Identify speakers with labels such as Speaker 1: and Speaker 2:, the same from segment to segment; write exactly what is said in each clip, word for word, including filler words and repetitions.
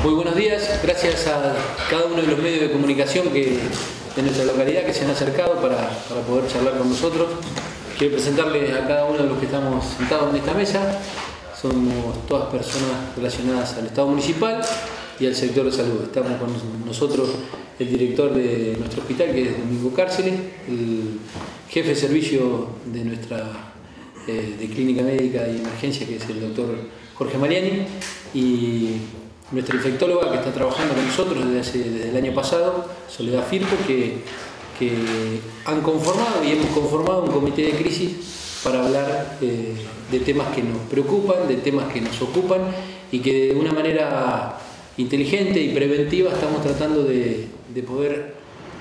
Speaker 1: Muy buenos días, gracias a cada uno de los medios de comunicación que, de nuestra localidad que se han acercado para, para poder charlar con nosotros. Quiero presentarles a cada uno de los que estamos sentados en esta mesa. Somos todas personas relacionadas al Estado municipal y al sector de salud. Estamos con nosotros el director de nuestro hospital, que es Domingo Cárceles, el jefe de servicio de nuestra eh, de clínica médica y emergencia, que es el doctor Jorge Mariani, y nuestra infectóloga que está trabajando con nosotros desde, hace, desde el año pasado, Soledad Firpo, que, que han conformado y hemos conformado un comité de crisis para hablar eh, de temas que nos preocupan, de temas que nos ocupan y que de una manera inteligente y preventiva estamos tratando de, de poder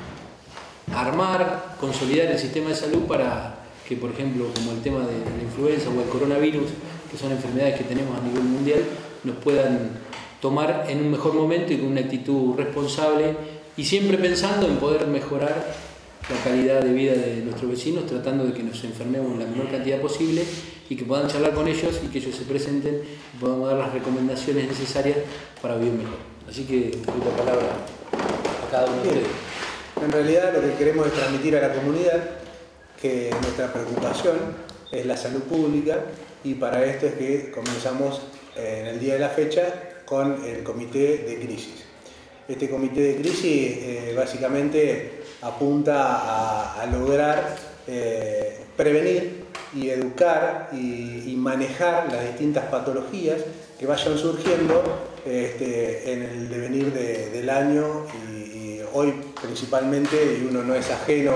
Speaker 1: armar, consolidar el sistema de salud para que, por ejemplo, como el tema de la influenza o el coronavirus, que son enfermedades que tenemos a nivel mundial, nos puedan tomar en un mejor momento y con una actitud responsable y siempre pensando en poder mejorar la calidad de vida de nuestros vecinos, tratando de que nos enfermemos en la menor cantidad posible y que puedan charlar con ellos y que ellos se presenten y podamos dar las recomendaciones necesarias para vivir mejor. Así que doy la palabra a cada uno de ustedes.
Speaker 2: En realidad lo que queremos es transmitir a la comunidad que nuestra preocupación es la salud pública, y para esto es que comenzamos en el día de la fecha con el comité de crisis. Este comité de crisis eh, básicamente apunta a, a lograr eh, prevenir y educar y, y manejar las distintas patologías que vayan surgiendo este, en el devenir de, del año y, y hoy principalmente, y uno no es ajeno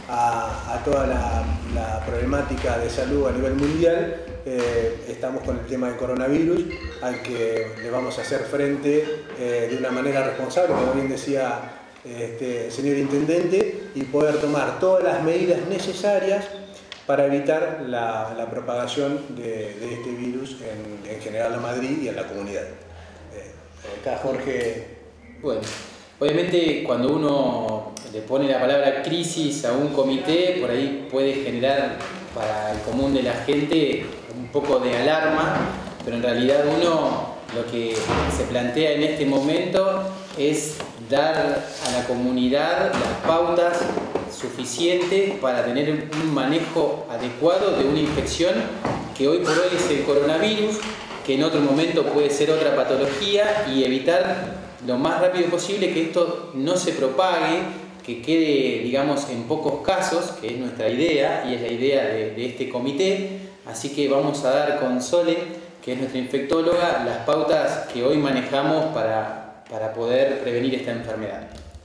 Speaker 2: a, a toda la, la problemática de salud a nivel mundial. Eh, estamos con el tema del coronavirus, al que le vamos a hacer frente eh, de una manera responsable, como bien decía este, el señor intendente, y poder tomar todas las medidas necesarias para evitar la, la propagación de, de este virus en, en General Madrid y en la comunidad. Eh, acá Jorge.
Speaker 3: Bueno, obviamente cuando uno le pone la palabra crisis a un comité, por ahí puede generar para el común de la gente un poco de alarma, pero en realidad uno lo que se plantea en este momento es dar a la comunidad las pautas suficientes para tener un manejo adecuado de una infección que hoy por hoy es el coronavirus, que en otro momento puede ser otra patología, y evitar lo más rápido posible que esto no se propague, que quede, digamos, en pocos casos, que es nuestra idea y es la idea de, de este comité. Así que vamos a dar con Sole, que es nuestra infectóloga, las pautas que hoy manejamos para, para poder prevenir esta enfermedad.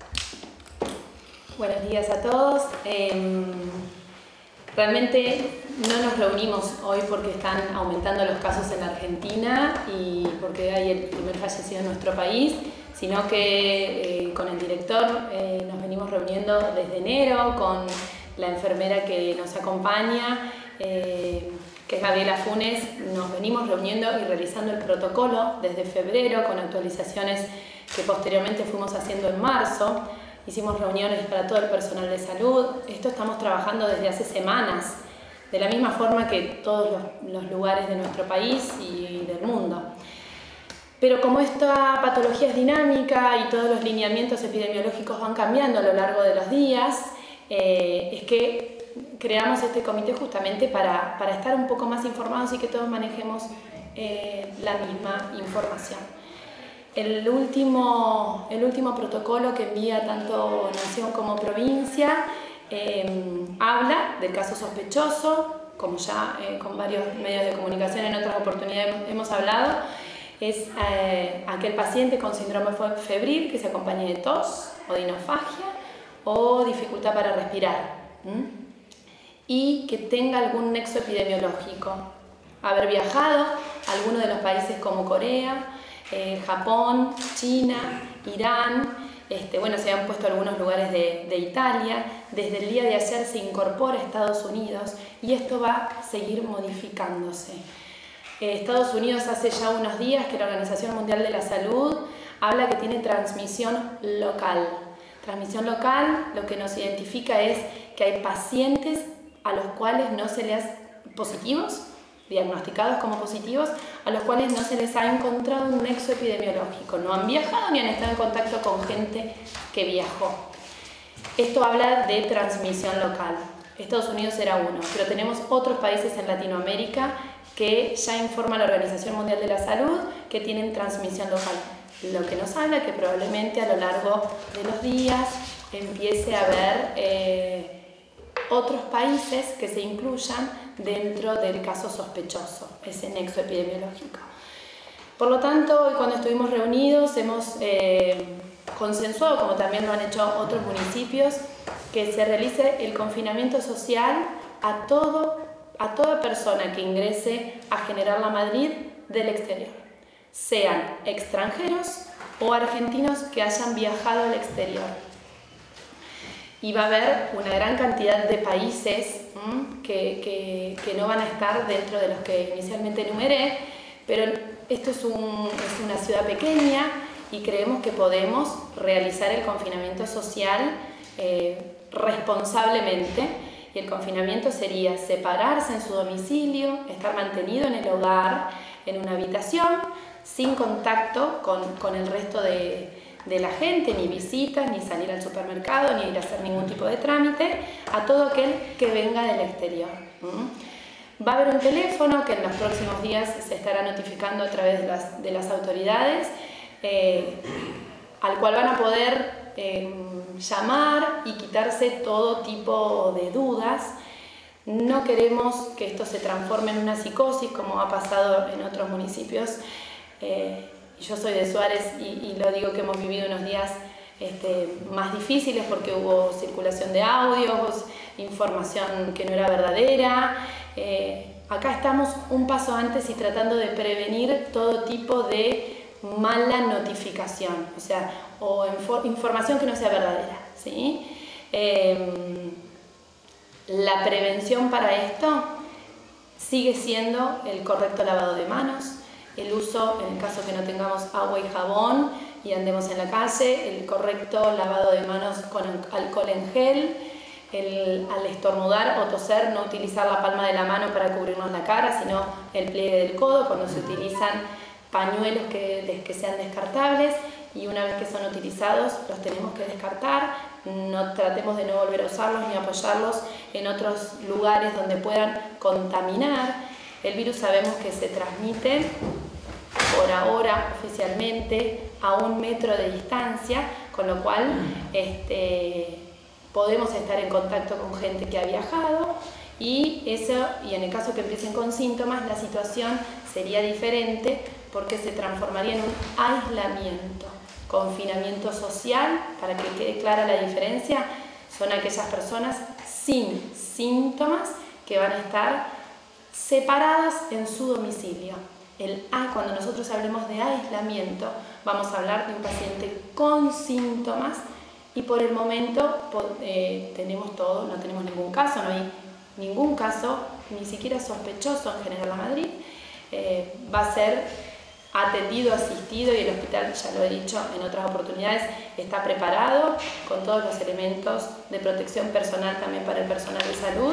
Speaker 4: Buenos días a todos. Eh, realmente no nos reunimos hoy porque están aumentando los casos en Argentina y porque hay el primer fallecido en nuestro país, sino que eh, con el director eh, nos venimos reuniendo desde enero, con la enfermera que nos acompaña, eh, que es Gabriela Funes. Nos venimos reuniendo y realizando el protocolo desde febrero, con actualizaciones que posteriormente fuimos haciendo en marzo. Hicimos reuniones para todo el personal de salud. Esto estamos trabajando desde hace semanas, de la misma forma que todos los, los lugares de nuestro país y del mundo. Pero como esta patología es dinámica y todos los lineamientos epidemiológicos van cambiando a lo largo de los días, eh, es que creamos este comité justamente para, para estar un poco más informados y que todos manejemos eh, la misma información. El último, el último protocolo que envía tanto Nación como provincia eh, habla del caso sospechoso, como ya eh, con varios medios de comunicación en otras oportunidades hemos hablado. Es eh, aquel paciente con síndrome febril que se acompañe de tos o dinofagia o dificultad para respirar, ¿m? y que tenga algún nexo epidemiológico. Haber viajado a alguno de los países como Corea, eh, Japón, China, Irán, este, bueno, se han puesto algunos lugares de, de Italia. Desde el día de ayer se incorpora a Estados Unidos y esto va a seguir modificándose. Estados Unidos hace ya unos días que la Organización Mundial de la Salud habla que tiene transmisión local. Transmisión local lo que nos identifica es que hay pacientes a los cuales no se les positivos diagnosticados como positivos, a los cuales no se les ha encontrado un nexo epidemiológico. No han viajado ni han estado en contacto con gente que viajó. Esto habla de transmisión local. Estados Unidos era uno, pero tenemos otros países en Latinoamérica que ya informa la Organización Mundial de la Salud que tienen transmisión local. Lo que nos habla que probablemente a lo largo de los días empiece a haber eh, otros países que se incluyan dentro del caso sospechoso, ese nexo epidemiológico. Por lo tanto, hoy cuando estuvimos reunidos hemos eh, consensuado, como también lo han hecho otros municipios, que se realice el confinamiento social a, todo, a toda persona que ingrese a General La Madrid del exterior, sean extranjeros o argentinos que hayan viajado al exterior. Y va a haber una gran cantidad de países ¿m? Que, que, que no van a estar dentro de los que inicialmente enumeré, pero esto es, un, es una ciudad pequeña y creemos que podemos realizar el confinamiento social eh, responsablemente. Y el confinamiento sería separarse en su domicilio, estar mantenido en el hogar, en una habitación, sin contacto con, con el resto de, de la gente, ni visitas, ni salir al supermercado, ni ir a hacer ningún tipo de trámite, a todo aquel que venga del exterior. ¿Mm? Va a haber un teléfono que en los próximos días se estará notificando a través de las, de las autoridades, eh, al cual van a poder eh, llamar y quitarse todo tipo de dudas. No queremos que esto se transforme en una psicosis como ha pasado en otros municipios. Eh, yo soy de Suárez y, y lo digo que hemos vivido unos días este, más difíciles porque hubo circulación de audios, información que no era verdadera. Eh, acá estamos un paso antes y tratando de prevenir todo tipo de mala notificación, o sea, o información que no sea verdadera, ¿sí? Eh, la prevención para esto sigue siendo el correcto lavado de manos, el uso, en el caso que no tengamos agua y jabón y andemos en la calle, el correcto lavado de manos con alcohol en gel, el, al estornudar o toser no utilizar la palma de la mano para cubrirnos la cara, sino el pliegue del codo cuando se utilizan pañuelos que, que sean descartables, y una vez que son utilizados los tenemos que descartar. No tratemos de no volver a usarlos ni apoyarlos en otros lugares donde puedan contaminar. El virus sabemos que se transmite por ahora oficialmente a un metro de distancia, con lo cual este, podemos estar en contacto con gente que ha viajado, y eso, y en el caso que empiecen con síntomas, la situación sería diferente porque se transformaría en un aislamiento. Confinamiento social, para que quede clara la diferencia, son aquellas personas sin síntomas que van a estar separadas en su domicilio. El A, cuando nosotros hablemos de aislamiento, vamos a hablar de un paciente con síntomas, y por el momento eh, tenemos todo, no tenemos ningún caso, no hay ningún caso, ni siquiera sospechoso en General La Madrid. Eh, va a ser atendido, asistido, y el hospital, ya lo he dicho en otras oportunidades, está preparado con todos los elementos de protección personal también para el personal de salud,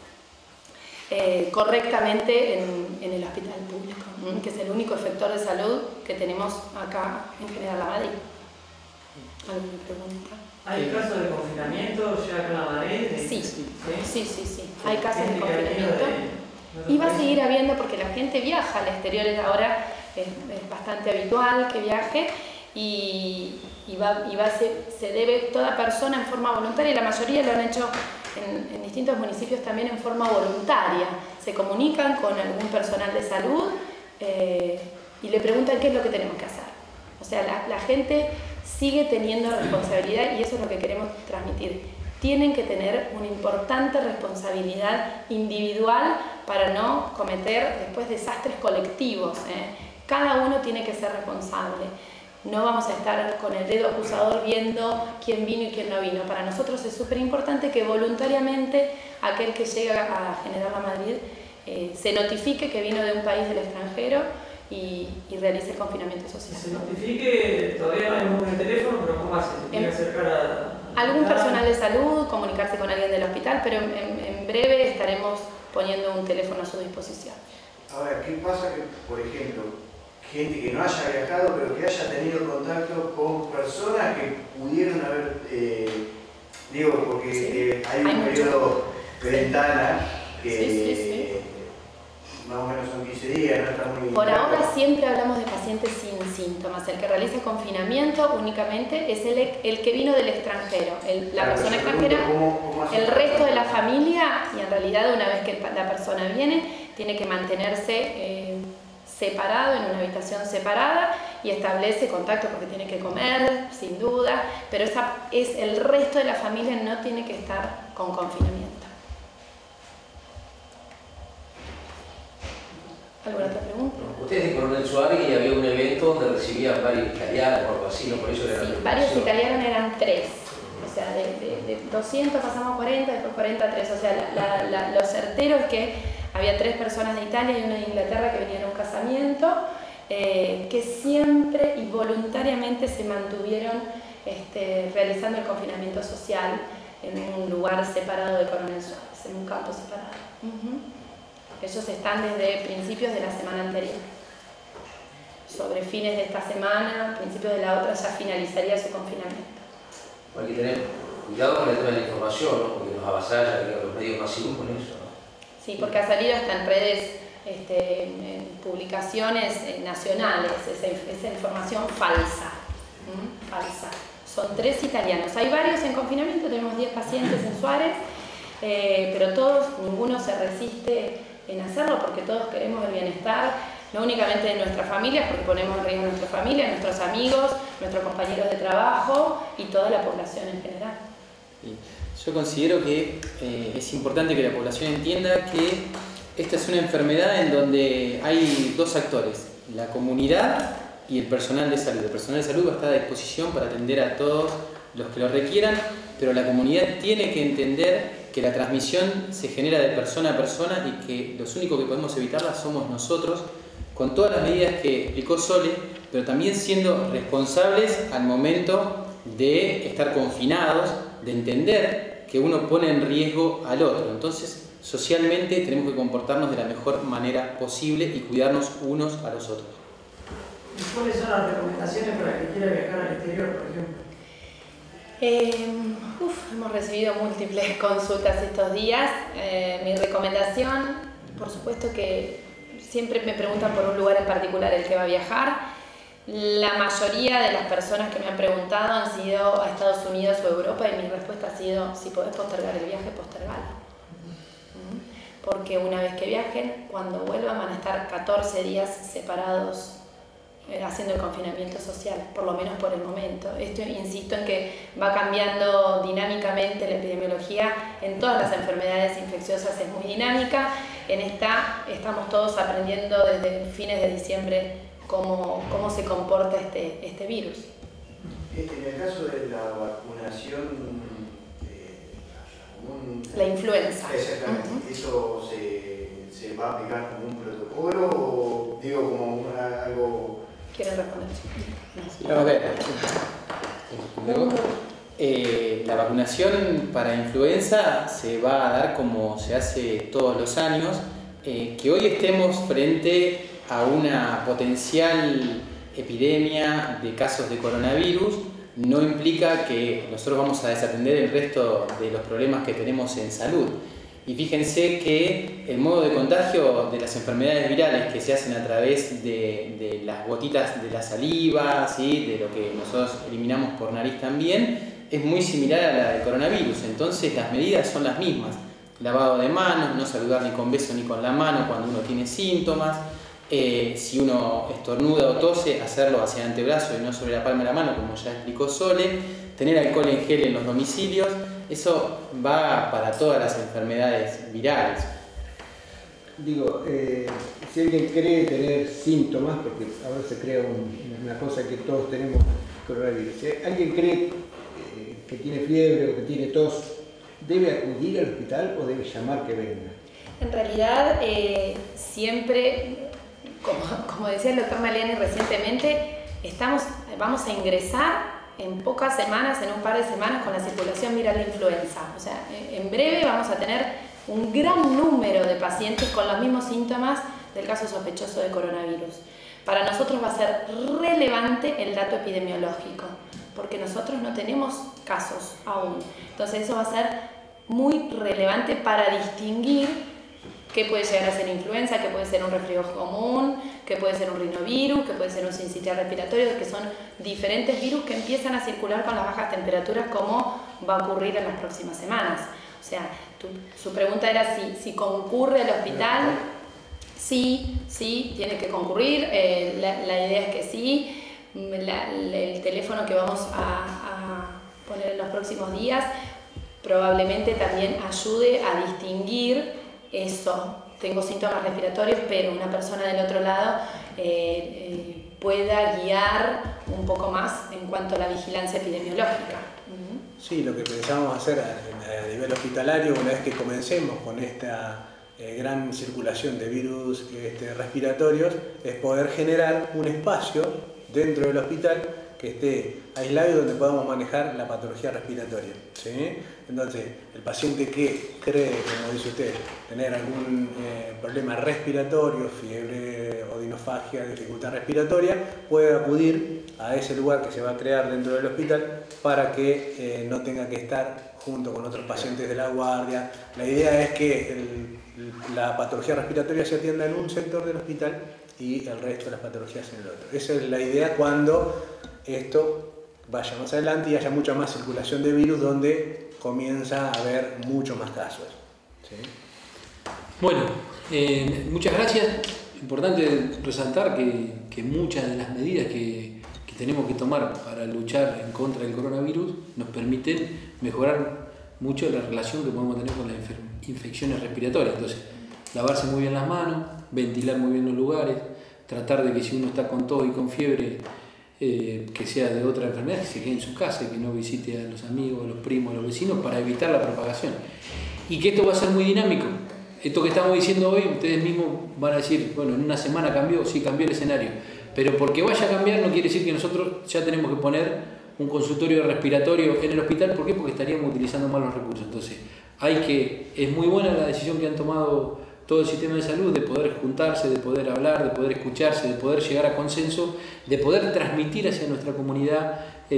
Speaker 4: eh, correctamente en, en el hospital público, ¿m? que es el único efector de salud que tenemos acá en General La Madrid. ¿Alguna pregunta?
Speaker 5: ¿Hay casos de confinamiento ya con la Madrid?
Speaker 4: Sí,
Speaker 5: sí,
Speaker 4: sí, sí, sí. Hay casos de confinamiento. Y va a seguir habiendo porque la gente viaja al exterior ahora. Es, es bastante habitual que viaje, y, y, va, y va a ser, se debe toda persona en forma voluntaria, y la mayoría lo han hecho en, en distintos municipios también en forma voluntaria. Se comunican con algún personal de salud eh, y le preguntan qué es lo que tenemos que hacer. O sea, la, la gente sigue teniendo responsabilidad, y eso es lo que queremos transmitir. Tienen que tener una importante responsabilidad individual para no cometer después desastres colectivos, ¿eh? Cada uno tiene que ser responsable. No vamos a estar con el dedo acusador viendo quién vino y quién no vino. Para nosotros es súper importante que voluntariamente aquel que llega a General La Madrid eh, se notifique que vino de un país del extranjero y, y realice el confinamiento social.
Speaker 5: Se notifique, todavía no hay un número de teléfono, pero ¿cómo hace? ¿Se tiene que acercar a...?
Speaker 4: Algún personal de salud, comunicarse con alguien del hospital, pero en, en breve estaremos poniendo un teléfono a su disposición.
Speaker 6: Ahora, ¿qué pasa que, por ejemplo, gente que no haya viajado, pero que haya tenido contacto con personas que pudieron haber, eh, digo, porque
Speaker 4: sí.
Speaker 6: eh, hay
Speaker 4: hay
Speaker 6: un
Speaker 4: mucho.
Speaker 6: periodo de ventana que
Speaker 4: Sí, sí, sí.
Speaker 6: más o menos son quince días, no está muy...
Speaker 4: Por
Speaker 6: claro.
Speaker 4: ahora siempre hablamos de pacientes sin síntomas. El que realiza confinamiento únicamente es el, el que vino del extranjero. El, la
Speaker 6: Claro,
Speaker 4: persona
Speaker 6: yo pregunto
Speaker 4: extranjera,
Speaker 6: cómo- cómo hace
Speaker 4: el
Speaker 6: para-
Speaker 4: resto de la familia, y en realidad una vez que la persona viene, tiene que mantenerse eh, separado, en una habitación separada, y establece contacto porque tiene que comer, sin duda, pero esa, es, el resto de la familia no tiene que estar con confinamiento. ¿Alguna otra pregunta?
Speaker 7: Ustedes en Coronel Suárez y había un evento donde recibían varios italianos o algo así, ¿no? Por eso era
Speaker 4: Sí,
Speaker 7: la
Speaker 4: varios
Speaker 7: preocupación.
Speaker 4: italianos eran tres. O sea, de, de, de doscientos pasamos a cuarenta, después cuarenta a tres. O sea, la, la, la, lo certero es que había tres personas de Italia y una de Inglaterra que venían a un casamiento, eh, que siempre y voluntariamente se mantuvieron este, realizando el confinamiento social en un lugar separado de Coronel Suárez, en un campo separado. Uh-huh. Ellos están desde principios de la semana anterior. Sobre fines de esta semana, principios de la otra, ya finalizaría su confinamiento.
Speaker 7: Hay que tener cuidado con el tema de la información, ¿no? Porque nos avasalla los medios masivos con eso, ¿no?
Speaker 4: Sí, porque ha salido hasta en redes, este, en publicaciones eh, nacionales, esa, esa información falsa. ¿Mm? Falsa. Son tres italianos. Hay varios en confinamiento, tenemos diez pacientes en Suárez, eh, pero todos, ninguno se resiste en hacerlo porque todos queremos el bienestar, no únicamente de nuestras familias, porque ponemos en riesgo a nuestra familia, nuestros amigos, nuestros compañeros de trabajo y toda la población en general.
Speaker 3: Yo considero que eh, es importante que la población entienda que esta es una enfermedad en donde hay dos actores, la comunidad y el personal de salud. El personal de salud va a estar a disposición para atender a todos los que lo requieran, pero la comunidad tiene que entender que la transmisión se genera de persona a persona y que los únicos que podemos evitarla somos nosotros, con todas las medidas que explicó Sole, pero también siendo responsables al momento de estar confinados, de entender que uno pone en riesgo al otro. Entonces, socialmente tenemos que comportarnos de la mejor manera posible y cuidarnos unos a los otros.
Speaker 5: ¿Y cuáles son las recomendaciones para el que quiera viajar al exterior, por ejemplo?
Speaker 4: Eh, uf, hemos recibido múltiples consultas estos días. Eh, mi recomendación, por supuesto que siempre me preguntan por un lugar en particular el que va a viajar. La mayoría de las personas que me han preguntado han sido a Estados Unidos o Europa y mi respuesta ha sido, si podés postergar el viaje, postergalo. ¿Mm? Porque una vez que viajen, cuando vuelvan van a estar catorce días separados haciendo el confinamiento social, por lo menos por el momento. Esto, insisto en que va cambiando dinámicamente la epidemiología en todas las enfermedades infecciosas, es muy dinámica. En esta estamos todos aprendiendo desde fines de diciembre cómo, cómo se comporta este, este virus.
Speaker 6: En el caso de la vacunación, eh, un,
Speaker 4: la influenza.
Speaker 6: Exactamente. Uh-huh. ¿Eso se, se va a aplicar como un protocolo o digo como una, algo...
Speaker 4: ¿Quieren responder?
Speaker 3: Sí, a ver, luego, eh, la vacunación para influenza se va a dar como se hace todos los años. Eh, que hoy estemos frente a una potencial epidemia de casos de coronavirus no implica que nosotros vamos a desatender el resto de los problemas que tenemos en salud. Y fíjense que el modo de contagio de las enfermedades virales que se hacen a través de, de las gotitas de la saliva, ¿sí? De lo que nosotros eliminamos por nariz también, es muy similar a la del coronavirus. Entonces las medidas son las mismas. Lavado de manos, no saludar ni con beso ni con la mano cuando uno tiene síntomas. Eh, si uno estornuda o tose, hacerlo hacia el antebrazo y no sobre la palma de la mano, como ya explicó Sole. Tener alcohol en gel en los domicilios. Eso va para todas las enfermedades virales.
Speaker 8: Digo, eh, si alguien cree tener síntomas, porque ahora se crea un, una cosa que todos tenemos coronavirus, si alguien cree eh, que tiene fiebre o que tiene tos, ¿debe acudir al hospital o debe llamar que venga?
Speaker 4: En realidad, eh, siempre, como, como decía el doctor Maliani recientemente, estamos, vamos a ingresar en pocas semanas, en un par de semanas, con la circulación viral de influenza. O sea, en breve vamos a tener un gran número de pacientes con los mismos síntomas del caso sospechoso de coronavirus. Para nosotros va a ser relevante el dato epidemiológico, porque nosotros no tenemos casos aún. Entonces eso va a ser muy relevante para distinguir qué puede llegar a ser influenza, qué puede ser un resfriado común, qué puede ser un rinovirus, qué puede ser un sincitial respiratorio, que son diferentes virus que empiezan a circular con las bajas temperaturas, como va a ocurrir en las próximas semanas. O sea, tu, su pregunta era si, si concurre al hospital. Sí, sí, tiene que concurrir, eh, la, la idea es que sí. La, el teléfono que vamos a, a poner en los próximos días probablemente también ayude a distinguir eso. Tengo síntomas respiratorios, pero una persona del otro lado eh, eh, pueda guiar un poco más en cuanto a la vigilancia epidemiológica. Uh-huh.
Speaker 2: Sí, lo que pensamos hacer a, a nivel hospitalario, una vez que comencemos con esta eh, gran circulación de virus este, respiratorios, es poder generar un espacio dentro del hospital que esté aislado y donde podamos manejar la patología respiratoria, ¿sí? Entonces, el paciente que cree, como dice usted, tener algún eh, problema respiratorio, fiebre, odinofagia, dificultad respiratoria, puede acudir a ese lugar que se va a crear dentro del hospital para que eh, no tenga que estar junto con otros pacientes de la guardia. La idea es que el, la patología respiratoria se atienda en un sector del hospital y el resto de las patologías en el otro. Esa es la idea cuando esto vaya más adelante y haya mucha más circulación de virus, donde comienza a haber muchos más casos. ¿Sí?
Speaker 1: Bueno, eh, muchas gracias. Importante resaltar que, que muchas de las medidas que, que tenemos que tomar para luchar en contra del coronavirus nos permiten mejorar mucho la relación que podemos tener con las infecciones respiratorias. Entonces, lavarse muy bien las manos, ventilar muy bien los lugares, tratar de que si uno está con tos y con fiebre, eh, que sea de otra enfermedad, que se quede en su casa, que no visite a los amigos, a los primos, a los vecinos, para evitar la propagación. Y que esto va a ser muy dinámico. Esto que estamos diciendo hoy, ustedes mismos van a decir, bueno, en una semana cambió, sí cambió el escenario. Pero porque vaya a cambiar no quiere decir que nosotros ya tenemos que poner un consultorio respiratorio en el hospital. ¿Por qué? Porque estaríamos utilizando mal los recursos. Entonces, hay que, es muy buena la decisión que han tomado todo el sistema de salud, de poder juntarse, de poder hablar, de poder escucharse, de poder llegar a consenso, de poder transmitir hacia nuestra comunidad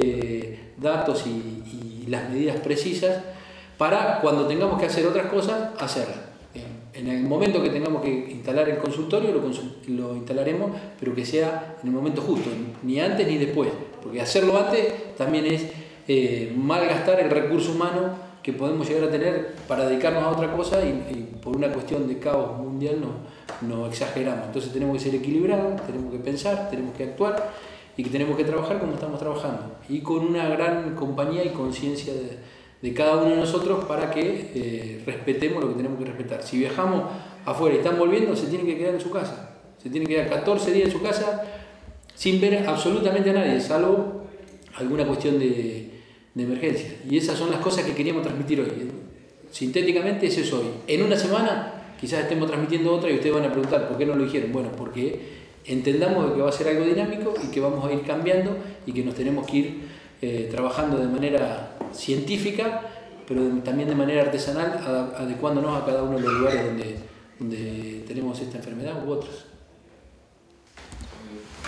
Speaker 1: eh, datos y, y las medidas precisas para cuando tengamos que hacer otras cosas, hacerlas. En el momento que tengamos que instalar el consultorio, lo, consul- lo instalaremos, pero que sea en el momento justo, ni antes ni después, porque hacerlo antes también es eh, malgastar el recurso humano que podemos llegar a tener para dedicarnos a otra cosa y, y por una cuestión de caos mundial no, no exageramos. Entonces tenemos que ser equilibrados, tenemos que pensar, tenemos que actuar y que tenemos que trabajar como estamos trabajando y con una gran compañía y conciencia de, de cada uno de nosotros para que eh, respetemos lo que tenemos que respetar. Si viajamos afuera y están volviendo, se tienen que quedar en su casa, se tienen que quedar catorce días en su casa sin ver absolutamente a nadie, salvo alguna cuestión de de emergencia. Y esas son las cosas que queríamos transmitir hoy. Sintéticamente, eso es hoy. En una semana quizás estemos transmitiendo otra y ustedes van a preguntar ¿por qué no lo dijeron? Bueno, porque entendamos que va a ser algo dinámico y que vamos a ir cambiando y que nos tenemos que ir eh, trabajando de manera científica, pero de, también de manera artesanal, ad, adecuándonos a cada uno de los lugares donde, donde tenemos esta enfermedad u otros.